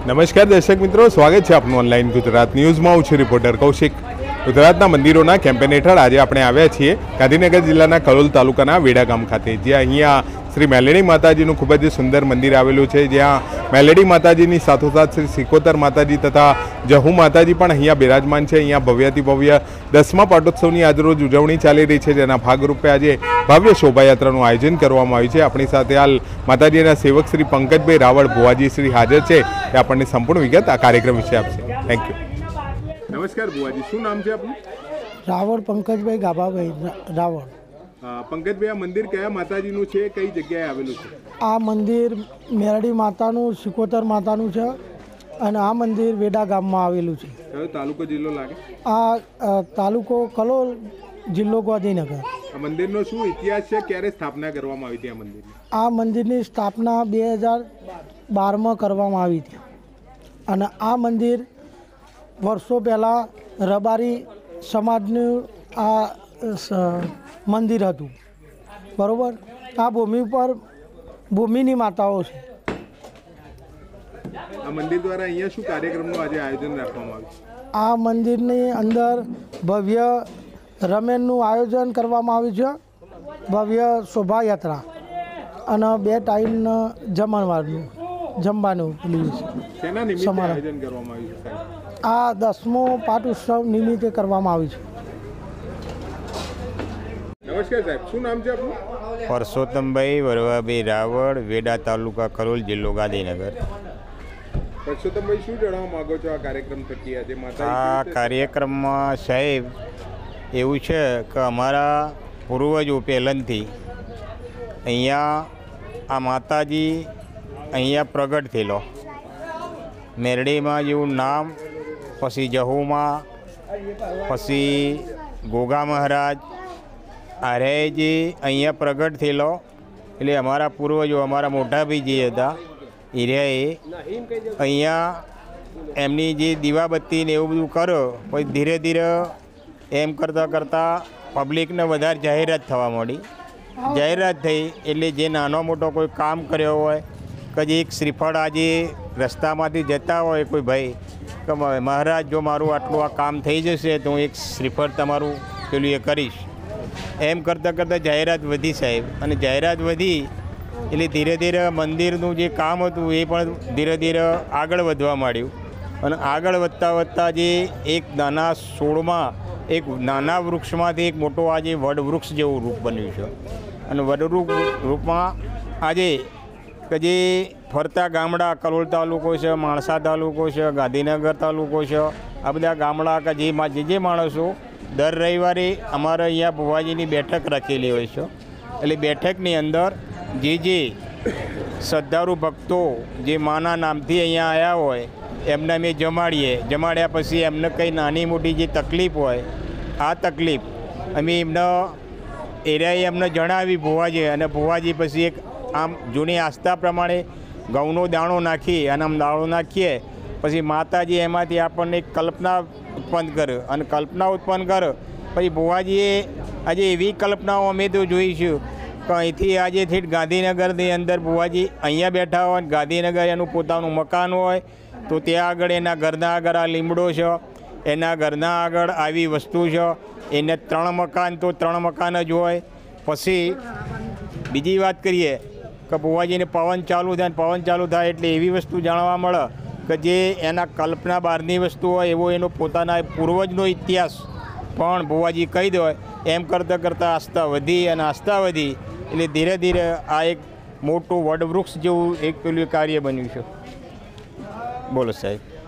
નમસ્કાર દર્શક મિત્રો, સ્વાગત છે આપનું ઓનલાઈન ગુજરાત ન્યૂઝમાં. હું છું રિપોર્ટર કૌશિક. ગુજરાતના મંદિરોના કેમ્પેન હેઠળ આજે આપણે આવ્યા છીએ ગાંધીનગર જિલ્લાના કલોલ તાલુકાના વેડા ગામ ખાતે, જ્યાં અહીંયા શ્રી મેલડી માતાજીનું ખૂબ જ સુંદર મંદિર આવેલું છે, જ્યાં મેલડી માતાજીની સાથોસાથ શ્રી સિકોતર માતાજી તથા જહુ માતાજી પણ અહીંયા બિરાજમાન છે. અહીંયા ભવ્યાતિ ભવ્ય 10મા પાટોત્સવની આજરોજ ઉજવણી ચાલી રહી છે, જેના ભાગરૂપે આજે ભવ્ય શોભાયાત્રાનું આયોજન કરવામાં આવ્યું છે. આપણી સાથે હાલ માતાજીના સેવક શ્રી પંકજભાઈ રાવળ ભુવાજી શ્રી હાજર છે, એ આપણને સંપૂર્ણ વિગત આ કાર્યક્રમ વિશે આપશે. Thank you. નમસ્કાર ભુવાજી, શું નામ છે આપનું? રાવળ પંકજભાઈ ગાભાભાઈ રાવળ. પંકજભાઈ, આ મંદિર કયા માતાજીનું છે, કઈ જગ્યાએ આવેલું છે? આ મંદિર મેરડી માતાનું, સિકોતર માતાનું છે અને આ મંદિર વેડા ગામમાં આવેલું છે. કયો તાલુકો જિલ્લો લાગે? આ તાલુકો કલોલ, જિલ્લો ગાંધીનગર. આ મંદિરનો શું ઇતિહાસ છે, ક્યારે સ્થાપના કરવામાં આવી હતી આ મંદિરની? આ મંદિરની સ્થાપના 2012માં કરવામાં આવી હતી અને આ મંદિર વર્ષો પહેલાં રબારી સમાજનું આ મંદિર હતું, બરાબર. આ ભૂમિ પર ભૂમિની માતાઓ છે. આ મંદિર દ્વારા અહીંયા શું કાર્યક્રમનું આજે આયોજન રાખવામાં આવ્યું? આ મંદિરની અંદર ભવ્ય રમેનનું આયોજન કરવામાં આવ્યું છે, ભવ્ય શોભાયાત્રા અને 2 ટાઈમ જમણવારનું જમવાનું પેલું શેના નિમિત્તે આયોજન કરવામાં આવ્યું છે? આ 10મો પાટોત્સવ નિમિત્તે કરવામાં આવ્યું છે. નમસ્કાર સાહેબ, શું નામ છે આપનું? પરસોત્તમભાઈ વરવાભાઈ રાવળ, વેડા તાલુકા, કલોલ, જિલ્લો ગાંધીનગર. પરસોત્તમભાઈ, શું જણાવવા માંગો છો આ કાર્યક્રમ થકી આજે? આ કાર્યક્રમમાં સાહેબ એવું છે કે અમારા પૂર્વજો પહેલાંથી અહીંયા આ માતાજી અહીંયા પ્રગટ થયેલો. મેરડીમાં જેવું નામ, પછી જહુમાં, પછી ગોગા મહારાજ આર્યજી અહીંયા પ્રગટ થયેલો. એટલે અમારા પૂર્વજો, અમારા મોટાભાઈ જે હતા હીરાએ અહીંયા એમની જે દીવાબત્તી ને એવું બધું કરો, પછી ધીરે ધીરે એમ કરતાં કરતાં પબ્લિકને વધારે જાહેરાત થવા માંડી. જાહેરાત થઈ એટલે જે નાનો મોટો કોઈ કામ કર્યો હોય, કે જે એક શ્રીફળ આજે રસ્તામાંથી જતા હોય કોઈ ભાઈ કે મહારાજ જો મારું આટલું આ કામ થઈ જશે તો હું એક શ્રીફળ તમારું પેલું એ કરીશ, એમ કરતાં કરતાં જાહેરાત વધી સાહેબ. અને જાહેરાત વધી એટલે ધીરે ધીરે મંદિરનું જે કામ હતું એ પણ ધીરે ધીરે આગળ વધવા માંડ્યું. અને આગળ વધતા વધતા જે એક નાના છોડમાં, એક નાના વૃક્ષમાંથી એક મોટો આજે વડવૃક્ષ જેવું રૂપ બન્યું છે. અને વડવૃક્ષ રૂપમાં આજે કે જે ફરતા ગામડા, કલોલ તાલુકો છે, માણસા તાલુકો છે, ગાંધીનગર તાલુકો છે, આ બધા ગામડા કે જે માણસો દર રવિવારે અમારે અહીંયા ભુવાજીની બેઠક રાખેલી હોય છે. એટલે બેઠકની અંદર જે શ્રદ્ધાળુ ભક્તો જે માના નામથી અહીંયા આવ્યા હોય એમને અમે જમાડીએ. જમાડ્યા પછી એમને કંઈ નાની મોટી જે તકલીફ હોય, આ તકલીફ અમે એરિયાએ એમને જણાવી ભુવાજી, અને ભુવાજી પછી એક આમ જૂની આસ્થા પ્રમાણે ઘઉંનો દાણો નાખી અને આમ દાણો નાખીએ, પછી માતાજી એમાંથી આપણને એક કલ્પના ઉત્પન્ન કરે. અને કલ્પના ઉત્પન્ન કરે પછી ભુવાજીએ આજે એવી કલ્પનાઓ અમે તો જોઈશું કે અહીંથી આજેથી ગાંધીનગરની અંદર ભુવાજી અહીંયા બેઠા હોય, ગાંધીનગર એનું પોતાનું મકાન હોય તો ત્યાં આગળ એના ઘરના આગળ આ લીમડો છે, એના ઘરના આગળ આવી વસ્તુ છે. એને 3 મકાન તો 3 મકાન જ હોય. પછી બીજી વાત કરીએ કે ભુવાજીને પવન ચાલુ થાય, પવન ચાલુ થાય એટલે એવી વસ્તુ જાણવા મળે કે જે એના કલ્પના બહારની વસ્તુ હોય એવો એનો પોતાના પૂર્વજનો ઇતિહાસ પણ ભુવાજી કહી દે. એમ કરતાં કરતાં આસ્થા વધી અને આસ્થા વધી એટલે ધીરે ધીરે આ એક મોટું વડવૃક્ષ જેવું એક પેલું કાર્ય બન્યું છે. બોલો સાહેબ.